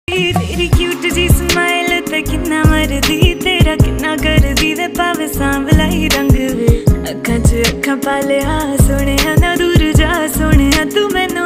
तेरी क्यूट जी स्माइल ते किन्ना मरदी तेरा किन्ना करदी वे पावे सांवला ही रंग वे अखां च अखां पा लिया सोहणिया ना दूर जा सोहणिया तू मैनू